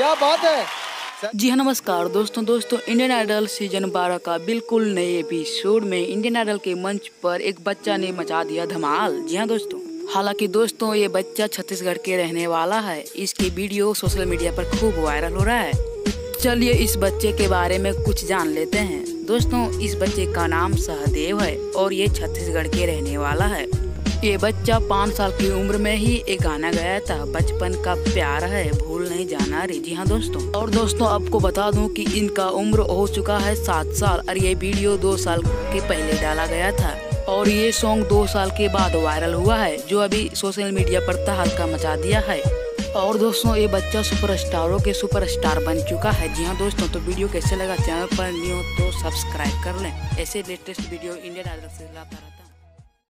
क्या बात है। जी हाँ, नमस्कार दोस्तों इंडियन आइडल सीजन 12 का बिल्कुल नए एपिसोड में इंडियन आइडल के मंच पर एक बच्चा ने मचा दिया धमाल। जी हाँ दोस्तों, हालांकि दोस्तों ये बच्चा छत्तीसगढ़ के रहने वाला है। इसकी वीडियो सोशल मीडिया पर खूब वायरल हो रहा है। चलिए इस बच्चे के बारे में कुछ जान लेते हैं। दोस्तों इस बच्चे का नाम सहदेव है और ये छत्तीसगढ़ के रहने वाला है। ये बच्चा 5 साल की उम्र में ही एक गाना गाया था, बचपन का प्यार है भूल नहीं जाना रे। जी हाँ दोस्तों, और दोस्तों आपको बता दूं कि इनका उम्र हो चुका है 7 साल और ये वीडियो 2 साल के पहले डाला गया था और ये सॉन्ग 2 साल के बाद वायरल हुआ है, जो अभी सोशल मीडिया पर तहलका मचा दिया है। और दोस्तों ये बच्चा सुपरस्टारों के सुपरस्टार बन चुका है। जी हाँ दोस्तों, तो वीडियो कैसे लगा, चैनल पर न्यू हो तो सब्सक्राइब कर लें। ऐसे लेटेस्ट वीडियो इंडियन आइडल से लाता रहता है।